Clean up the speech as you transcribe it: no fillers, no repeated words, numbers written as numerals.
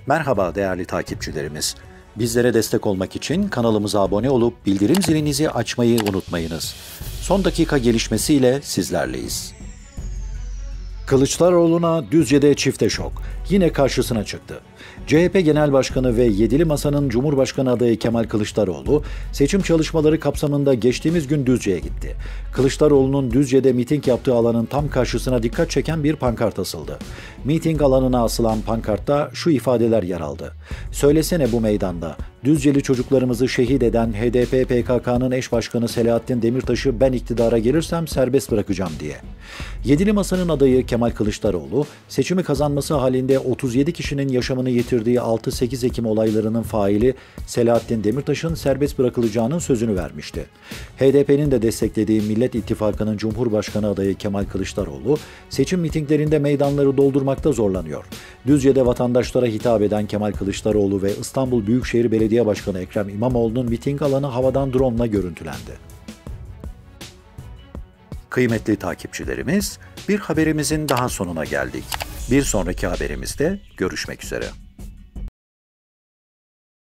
Merhaba değerli takipçilerimiz. Bizlere destek olmak için kanalımıza abone olup bildirim zilinizi açmayı unutmayınız. Son dakika gelişmesiyle sizlerleyiz. Kılıçdaroğlu'na Düzce'de çifte şok. Yine karşısına çıktı. CHP Genel Başkanı ve Yedili Masa'nın Cumhurbaşkanı adayı Kemal Kılıçdaroğlu, seçim çalışmaları kapsamında geçtiğimiz gün Düzce'ye gitti. Kılıçdaroğlu'nun Düzce'de miting yaptığı alanın tam karşısına dikkat çeken bir pankart asıldı. Miting alanına asılan pankartta şu ifadeler yer aldı. "Söylesene bu meydanda, Düzceli çocuklarımızı şehit eden HDP PKK'nın eş başkanı Selahattin Demirtaş'ı ben iktidara gelirsem serbest bırakacağım" diye. Yedili Masa'nın adayı Kemal Kılıçdaroğlu, seçimi kazanması halinde 37 kişinin yaşamını yitirdiği 6-8 Ekim olaylarının faili Selahattin Demirtaş'ın serbest bırakılacağının sözünü vermişti. HDP'nin de desteklediği Millet İttifakı'nın Cumhurbaşkanı adayı Kemal Kılıçdaroğlu, seçim mitinglerinde meydanları doldurmakta zorlanıyor. Düzce'de vatandaşlara hitap eden Kemal Kılıçdaroğlu ve İstanbul Büyükşehir Belediye Başkanı Ekrem İmamoğlu'nun miting alanı havadan drone'la görüntülendi. Kıymetli takipçilerimiz, bir haberimizin daha sonuna geldik. Bir sonraki haberimizde görüşmek üzere.